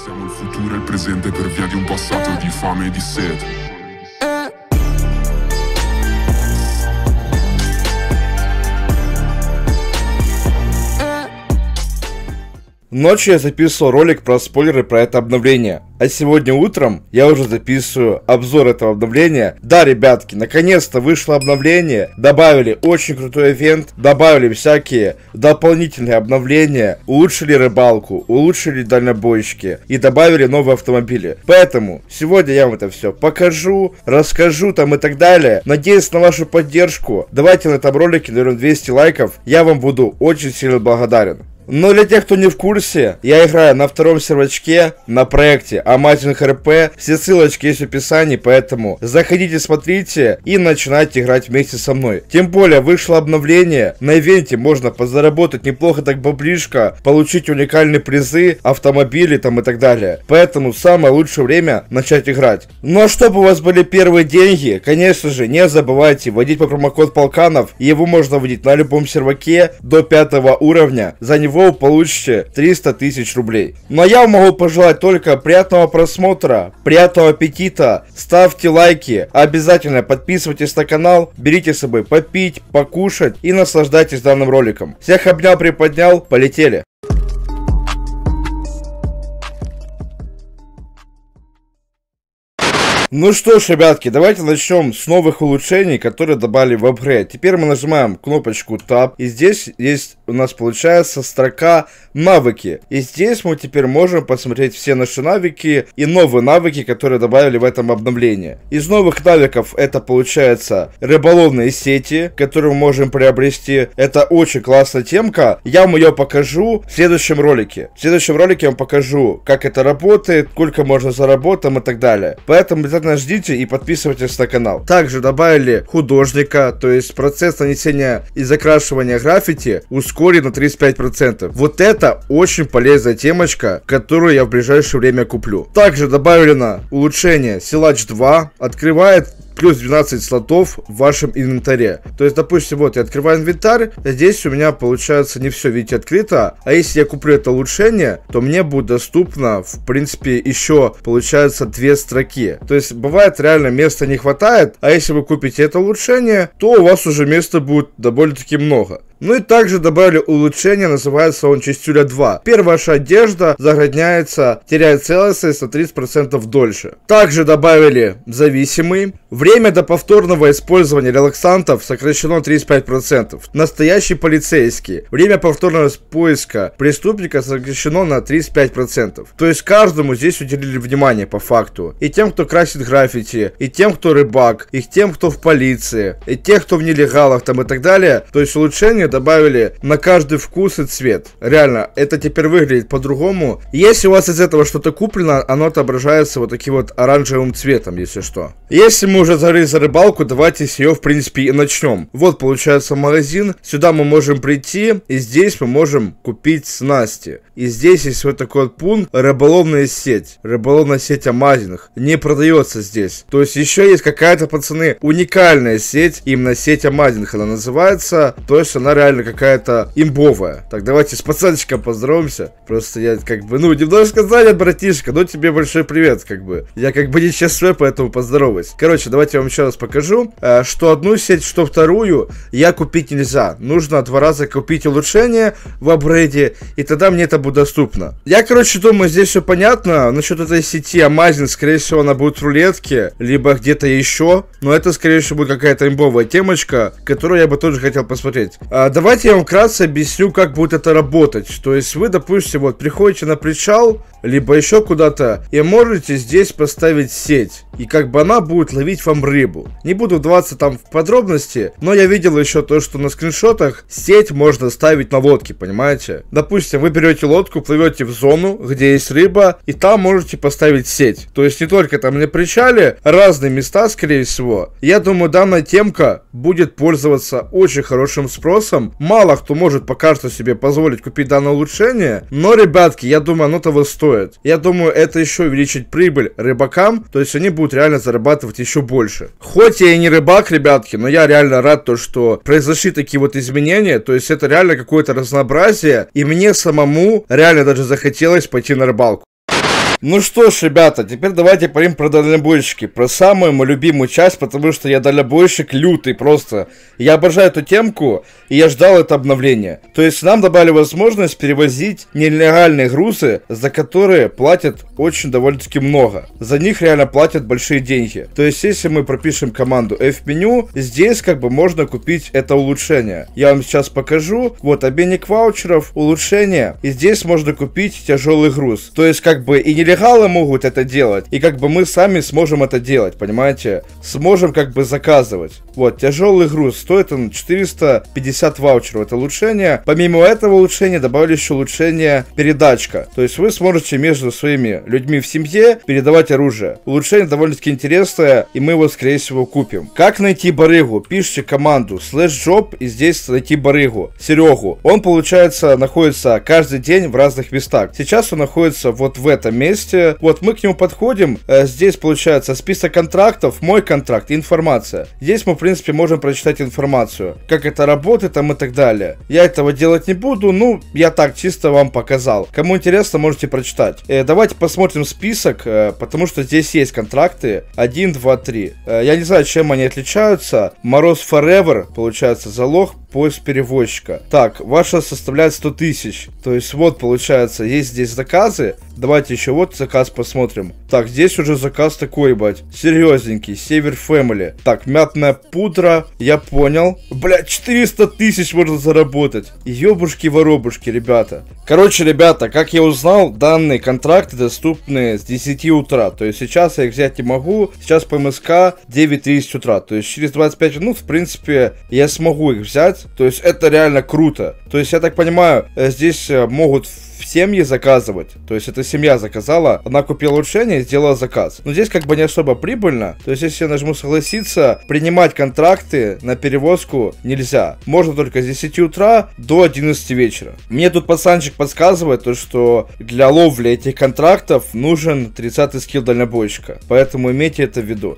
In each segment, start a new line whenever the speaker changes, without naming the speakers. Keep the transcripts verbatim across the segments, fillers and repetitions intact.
Siamo il futuro e il presente per via di un passato di fame e di sete.
Ночью я записывал ролик про спойлеры про это обновление, а сегодня утром я уже записываю обзор этого обновления. Да, ребятки, наконец-то вышло обновление, добавили очень крутой ивент, добавили всякие дополнительные обновления, улучшили рыбалку, улучшили дальнобойщики и добавили новые автомобили. Поэтому сегодня я вам это все покажу, расскажу там и так далее. Надеюсь на вашу поддержку. Давайте на этом ролике наберем двести лайков, я вам буду очень сильно благодарен. Но для тех, кто не в курсе, я играю на втором сервачке на проекте Amazing эр пи. Все ссылочки есть в описании, поэтому заходите, смотрите и начинайте играть вместе со мной. Тем более вышло обновление, на ивенте можно подзаработать неплохо так баблишко, получить уникальные призы, автомобили там и так далее. Поэтому самое лучшее время начать играть. Ну а чтобы у вас были первые деньги, конечно же, не забывайте вводить по промокод Полканов. Его можно вводить на любом серваке до пятого уровня. За него вы получите триста тысяч рублей. Ну а я вам могу пожелать только приятного просмотра, приятного аппетита, ставьте лайки, обязательно подписывайтесь на канал, берите с собой попить, покушать и наслаждайтесь данным роликом. Всех обнял, приподнял, полетели! Ну что ж, ребятки, давайте начнем с новых улучшений, которые добавили в апгрейд. Теперь мы нажимаем кнопочку Tab, и здесь есть у нас получается строка навыки. И здесь мы теперь можем посмотреть все наши навыки и новые навыки, которые добавили в этом обновлении. Из новых навыков это получается рыболовные сети, которые мы можем приобрести. Это очень классная темка. Я вам ее покажу в следующем ролике. В следующем ролике я вам покажу, как это работает, сколько можно заработать и так далее. Поэтому обязательно ждите и подписывайтесь на канал. Также добавили художника, то есть процесс нанесения и закрашивания граффити ускорен на тридцать пять процентов. Вот это очень полезная темочка, которую я в ближайшее время куплю. Также добавлено улучшение Силач два, открывает плюс двенадцать слотов в вашем инвентаре. То есть, допустим, вот я открываю инвентарь, здесь у меня получается не все, видите, открыто. А если я куплю это улучшение, то мне будет доступно, в принципе, еще получается две строки. То есть, бывает реально места не хватает, а если вы купите это улучшение, то у вас уже места будет довольно-таки много. Ну и также добавили улучшение, называется он Чистюля два. Первая ваша одежда загрязняется, теряет целостность на тридцать процентов дольше. Также добавили зависимый. Время до повторного использования релаксантов сокращено на тридцать пять процентов. Настоящий полицейский. Время повторного поиска преступника сокращено на тридцать пять процентов. То есть каждому здесь уделили внимание по факту. И тем, кто красит граффити, и тем, кто рыбак, и тем, кто в полиции, и тех, кто в нелегалах там и так далее. То есть улучшение добавили на каждый вкус и цвет. Реально, это теперь выглядит по-другому. Если у вас из этого что-то куплено, оно отображается вот таким вот оранжевым цветом, если что. Если мы уже зарыли за рыбалку, давайте с ее, в принципе, и начнем. Вот получается магазин. Сюда мы можем прийти, и здесь мы можем купить снасти. И здесь есть вот такой вот пункт: рыболовная сеть. Рыболовная сеть Amazing. Не продается здесь. То есть еще есть какая-то, пацаны, уникальная сеть. Именно сеть Amazing она называется. То есть она реально какая-то имбовая. Так, давайте с пацанчиком поздороваемся. Просто я как бы, ну, немножко занят, братишка. Ну, тебе большой привет, как бы. Я как бы не ЧСВ, поэтому поздороваюсь. Короче, давайте я вам еще раз покажу, что одну сеть, что вторую я купить нельзя. Нужно два раза купить улучшение в апгрейде, и тогда мне это будет доступно. Я, короче, думаю, здесь все понятно. Насчет этой сети Amazing, скорее всего, она будет в рулетке, либо где-то еще. Но это, скорее всего, будет какая-то имбовая темочка, которую я бы тоже хотел посмотреть. А, давайте я вам вкратце объясню, как будет это работать. То есть вы, допустим, вот приходите на причал, либо еще куда-то, и можете здесь поставить сеть. И как бы она будет ловить вам рыбу. Не буду вдаваться там в подробности, но я видел еще то, что на скриншотах сеть можно ставить на лодке, понимаете? Допустим, вы берете лодку, плывете в зону, где есть рыба, и там можете поставить сеть. То есть не только там на причале, разные места, скорее всего. Я думаю, данная темка будет пользоваться очень хорошим спросом. Мало кто может пока что себе позволить купить данное улучшение, но, ребятки, я думаю, оно того стоит. Я думаю, это еще увеличит прибыль рыбакам, то есть они будут реально зарабатывать еще больше. Хоть я и не рыбак, ребятки, но я реально рад, то, что произошли такие вот изменения, то есть это реально какое-то разнообразие, и мне самому реально даже захотелось пойти на рыбалку. Ну что ж, ребята, теперь давайте поговорим про дальнобойщики, про самую мою любимую часть, потому что я дальнобойщик лютый просто. Я обожаю эту темку, и я ждал это обновление. То есть нам добавили возможность перевозить нелегальные грузы, за которые платят очень довольно-таки много. За них реально платят большие деньги. То есть если мы пропишем команду F-меню, здесь как бы можно купить это улучшение. Я вам сейчас покажу. Вот обменник ваучеров, улучшение, и здесь можно купить тяжелый груз. То есть как бы и нелегалы могут это делать, и как бы мы сами сможем это делать, понимаете? Сможем как бы заказывать. Вот, тяжелый груз, стоит он четыреста пятьдесят ваучеров, это улучшение. Помимо этого улучшения добавили еще улучшение передачка. То есть вы сможете между своими людьми в семье передавать оружие. Улучшение довольно-таки интересное, и мы его скорее всего купим. Как найти барыгу? Пишите команду слэш джоб, и здесь найти барыгу, Серегу. Он, получается, находится каждый день в разных местах. Сейчас он находится вот в этом месте. Вот мы к нему подходим. Здесь получается список контрактов, мой контракт, информация. Здесь мы в принципе можем прочитать информацию, как это работает там и так далее. Я этого делать не буду, ну я так чисто вам показал. Кому интересно, можете прочитать. Э, давайте посмотрим список, э, потому что здесь есть контракты один, два, три. Э, я не знаю, чем они отличаются. Мороз Forever, получается, залог, поиск перевозчика. Так, ваша составляет сто тысяч. То есть вот получается, есть здесь заказы. Давайте еще вот заказ посмотрим. Так, здесь уже заказ такой, ебать, серьезненький. Север Family. Так, мятная пудра. Я понял. Бля, четыреста тысяч можно заработать. Ёбушки-воробушки, ребята. Короче, ребята, как я узнал, данные контракты доступны с десяти утра. То есть сейчас я их взять не могу. Сейчас по МСК девять тридцать утра. То есть через двадцать пять минут, в принципе, я смогу их взять. То есть это реально круто. То есть я так понимаю, здесь могут в семьи заказывать. То есть эта семья заказала, она купила улучшение и сделала заказ. Но здесь как бы не особо прибыльно. То есть если я нажму согласиться, принимать контракты на перевозку нельзя. Можно только с десяти утра до одиннадцати вечера. Мне тут пацанчик подсказывает, то, что для ловли этих контрактов нужен тридцатый скилл дальнобойщика. Поэтому имейте это в виду.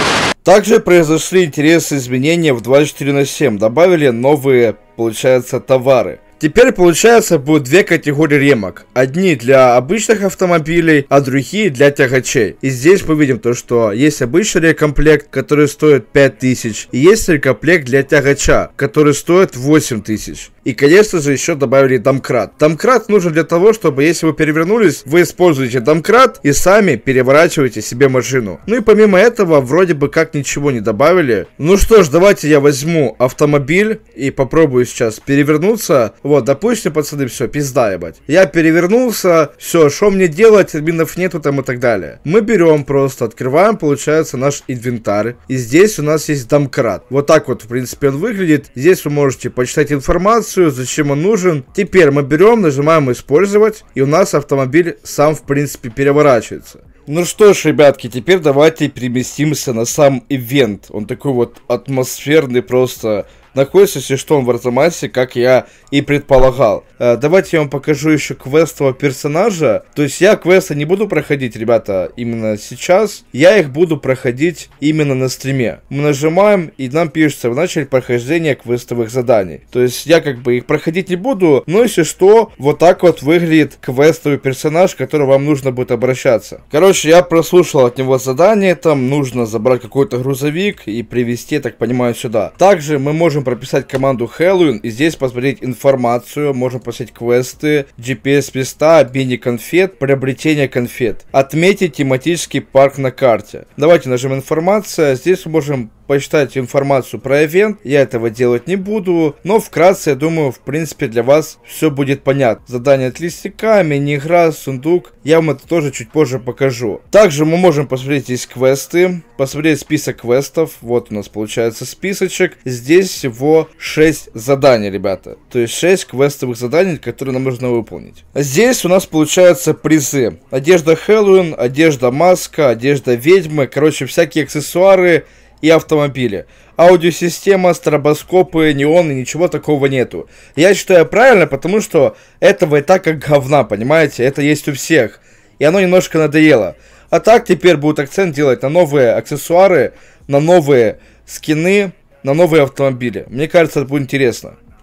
Также произошли интересные изменения в двадцать четыре на семь. Добавили новые, получается, товары. Теперь, получается, будет две категории ремок. Одни для обычных автомобилей, а другие для тягачей. И здесь мы видим то, что есть обычный рекомплект, который стоит пять тысяч. И есть рекомплект для тягача, который стоит восемь тысяч. И, конечно же, еще добавили домкрат. Домкрат нужен для того, чтобы, если вы перевернулись, вы используете домкрат и сами переворачиваете себе машину. Ну и помимо этого, вроде бы как ничего не добавили. Ну что ж, давайте я возьму автомобиль и попробую сейчас перевернуться. Вот, допустим, пацаны, все, пизда, ебать. Я перевернулся, все, что мне делать, админов нету там и так далее. Мы берем просто, открываем, получается, наш инвентарь. И здесь у нас есть домкрат. Вот так вот, в принципе, он выглядит. Здесь вы можете почитать информацию, зачем он нужен. Теперь мы берем, нажимаем использовать, и у нас автомобиль сам, в принципе, переворачивается. Ну что ж, ребятки, теперь давайте переместимся на сам ивент. Он такой вот атмосферный просто. Находится, если что, он в Арзамасе, как я и предполагал. Э, давайте я вам покажу еще квестового персонажа. То есть я квесты не буду проходить, ребята, именно сейчас. Я их буду проходить именно на стриме. Мы нажимаем, и нам пишется: в начале прохождения квестовых заданий. То есть я как бы их проходить не буду, но если что, вот так вот выглядит квестовый персонаж, к которому вам нужно будет обращаться. Короче, я прослушал от него задание. Там нужно забрать какой-то грузовик и привезти, так понимаю, сюда. Также мы можем прописать команду Хэллоуин и здесь посмотреть информацию, можем посмотреть квесты, джи пи эс-места, обменник конфет, приобретение конфет, отметить тематический парк на карте. Давайте нажмем информация, здесь мы можем почитать информацию про ивент. Я этого делать не буду, но вкратце, я думаю, в принципе, для вас все будет понятно. Задание от листика, мини-игра, сундук. Я вам это тоже чуть позже покажу. Также мы можем посмотреть здесь квесты, посмотреть список квестов. Вот у нас получается списочек. Здесь всего шесть заданий, ребята. То есть шесть квестовых заданий, которые нам нужно выполнить. Здесь у нас получаются призы. Одежда Хэллоуин, одежда маска, одежда ведьмы. Короче, всякие аксессуары и автомобили. Аудиосистема, стробоскопы, неоны, ничего такого нету. Я считаю правильно, потому что этого и так как говна, понимаете? Это есть у всех. И оно немножко надоело. А так теперь будет акцент делать на новые аксессуары, на новые скины, на новые автомобили. Мне кажется, это будет интересно.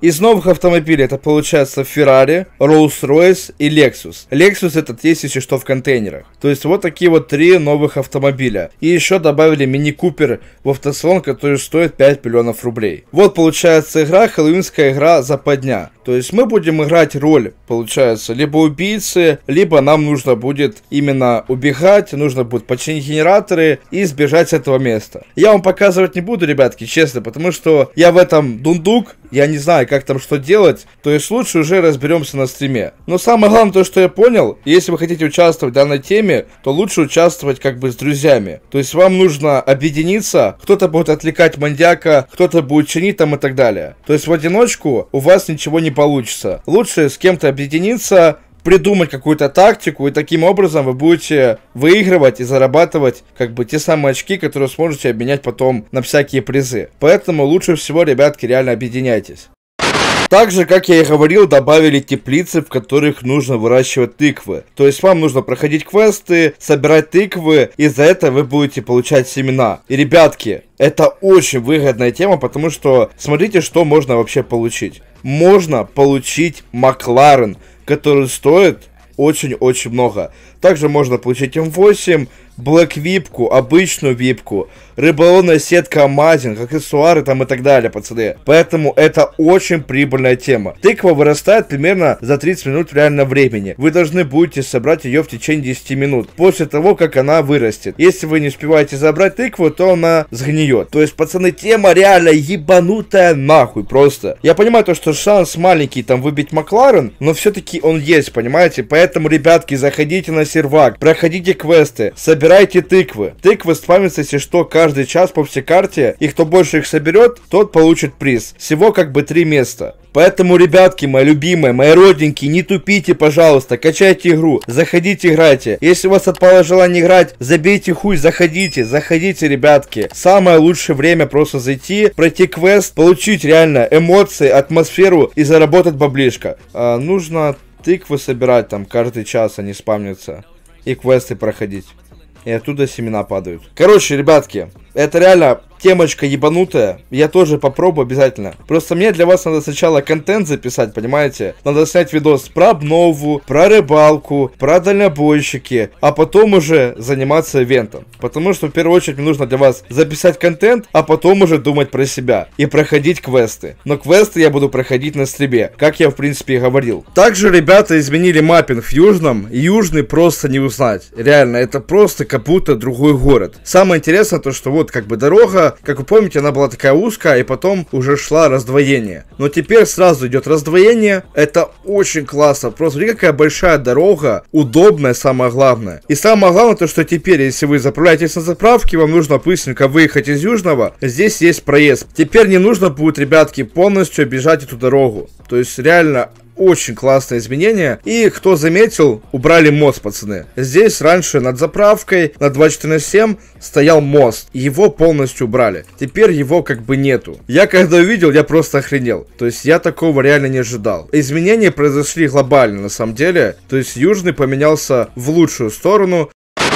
Из новых автомобилей это получается Ferrari, Rolls-Royce и Lexus. Lexus этот есть, если что, в контейнерах. То есть вот такие вот три новых автомобиля. И еще добавили мини-купер в автосалон, который стоит пять миллионов рублей. Вот получается игра, хэллоуинская игра западня. То есть мы будем играть роль, получается, либо убийцы, либо нам нужно будет именно убегать, нужно будет починить генераторы и сбежать с этого места. Я вам показывать не буду, ребятки, честно, потому что я в этом дундук, я не знаю, как там что делать, то есть лучше уже разберемся на стриме. Но самое главное, то, что я понял, если вы хотите участвовать в данной теме, то лучше участвовать как бы с друзьями. То есть вам нужно объединиться, кто-то будет отвлекать маньяка, кто-то будет чинить там и так далее. То есть в одиночку у вас ничего не получится. Лучше с кем-то объединиться, придумать какую-то тактику, и таким образом вы будете выигрывать и зарабатывать как бы те самые очки, которые сможете обменять потом на всякие призы. Поэтому лучше всего, ребятки, реально объединяйтесь. Также, как я и говорил, добавили теплицы, в которых нужно выращивать тыквы. То есть вам нужно проходить квесты, собирать тыквы, и за это вы будете получать семена. И, ребятки, это очень выгодная тема, потому что смотрите, что можно вообще получить. Можно получить Макларен, который стоит очень-очень много. Также можно получить эм восемь, Black випку, обычную випку, рыболовная сетка Амазинг, аксессуары там и так далее, пацаны. Поэтому это очень прибыльная тема. Тыква вырастает примерно за тридцать минут в реальном времени. Вы должны будете собрать ее в течение десяти минут, после того, как она вырастет. Если вы не успеваете забрать тыкву, то она сгниет. То есть, пацаны, тема реально ебанутая нахуй просто. Я понимаю то, что шанс маленький там выбить Макларен, но все-таки он есть, понимаете? Поэтому, ребятки, заходите на сервак, проходите квесты, собирайте Собирайте тыквы. Тыквы спамятся, если что, каждый час по всей карте. И кто больше их соберет, тот получит приз. Всего как бы три места. Поэтому, ребятки, мои любимые, мои родненькие, не тупите, пожалуйста. Качайте игру. Заходите, играйте. Если у вас отпало желание играть, забейте хуй, заходите. Заходите, ребятки. Самое лучшее время просто зайти, пройти квест, получить реально эмоции, атмосферу и заработать баблишко. А, нужно тыквы собирать там каждый час, они спамнятся. И квесты проходить. И оттуда семена падают. Короче, ребятки, это реально темочка ебанутая. Я тоже попробую обязательно. Просто мне для вас надо сначала контент записать, понимаете? Надо снять видос про обнову, про рыбалку, про дальнобойщики, а потом уже заниматься ивентом. Потому что в первую очередь мне нужно для вас записать контент, а потом уже думать про себя и проходить квесты. Но квесты я буду проходить на стриме, как я в принципе и говорил. Также ребята изменили маппинг в Южном. Южный просто не узнать. Реально, это просто как будто другой город. Самое интересное то, что вот как бы дорога, как вы помните, она была такая узкая, и потом уже шла раздвоение. Но теперь сразу идет раздвоение. Это очень классно. Просто смотри, какая большая дорога, удобная, самое главное. И самое главное то, что теперь, если вы заправляетесь на заправке, вам нужно быстренько выехать из Южного. Здесь есть проезд. Теперь не нужно будет, ребятки, полностью обижать эту дорогу. То есть реально очень классное изменение. И кто заметил, убрали мост, пацаны. Здесь раньше над заправкой на двадцать четыре на семь стоял мост. Его полностью убрали. Теперь его как бы нету. Я когда увидел, я просто охренел. То есть я такого реально не ожидал. Изменения произошли глобально на самом деле. То есть Южный поменялся в лучшую сторону.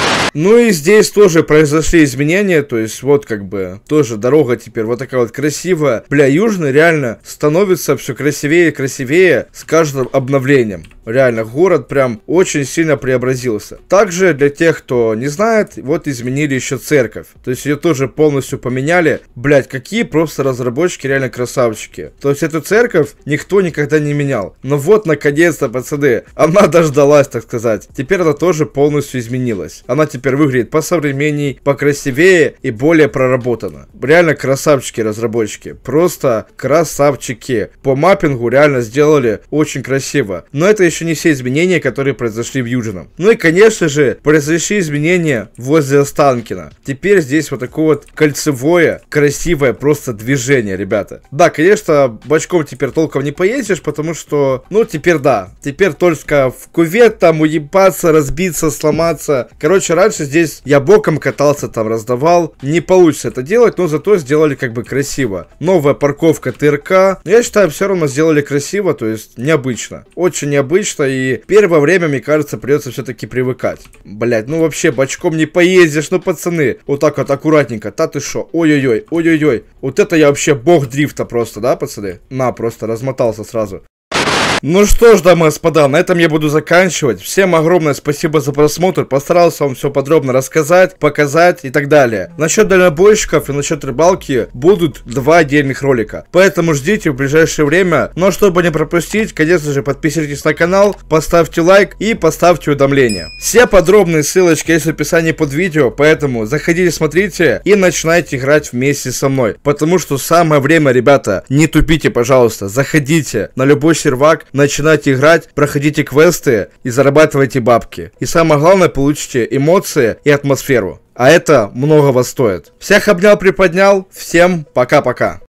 Ну и здесь тоже произошли изменения, то есть вот как бы тоже дорога теперь вот такая вот красивая. Бля, Южный реально становится все красивее и красивее с каждым обновлением. Реально, город прям очень сильно преобразился. Также для тех, кто не знает, вот изменили еще церковь. То есть ее тоже полностью поменяли. Блять, какие просто разработчики реально красавчики. То есть эту церковь никто никогда не менял. Но вот наконец-то, пацаны, она дождалась, так сказать. Теперь она тоже полностью изменилась. Она теперь выглядит посовременней, покрасивее и более проработана. Реально красавчики разработчики. Просто красавчики. По маппингу реально сделали очень красиво. Но это еще не все изменения, которые произошли в Южном. Ну и, конечно же, произошли изменения возле Останкино. Теперь здесь вот такое вот кольцевое, красивое просто движение, ребята. Да, конечно, бочком теперь толком не поездишь, потому что, ну, теперь да. Теперь только в кювет там уебаться, разбиться, сломаться. Короче, раньше здесь я боком катался, там раздавал. Не получится это делать, но зато сделали как бы красиво. Новая парковка ТРК. Но я считаю, все равно сделали красиво, то есть необычно. Очень необычно. непривычно, и первое время, мне кажется, придется все-таки привыкать. Блять, ну вообще бочком не поездишь, ну пацаны. Вот так вот аккуратненько, та ты шо, ой-ой-ой, ой-ой-ой. Вот это я вообще бог дрифта просто, да, пацаны? На, просто размотался сразу. Ну что ж, дамы и господа, на этом я буду заканчивать. Всем огромное спасибо за просмотр. Постарался вам все подробно рассказать, показать и так далее. Насчет дальнобойщиков и насчет рыбалки будут два отдельных ролика. Поэтому ждите в ближайшее время. Но чтобы не пропустить, конечно же, подписывайтесь на канал, поставьте лайк и поставьте уведомления. Все подробные ссылочки есть в описании под видео, поэтому заходите, смотрите и начинайте играть вместе со мной. Потому что самое время, ребята, не тупите, пожалуйста. Заходите на любой сервак, начинайте играть, проходите квесты и зарабатывайте бабки. И самое главное, получите эмоции и атмосферу. А это многого стоит. Всех обнял, приподнял. Всем пока-пока.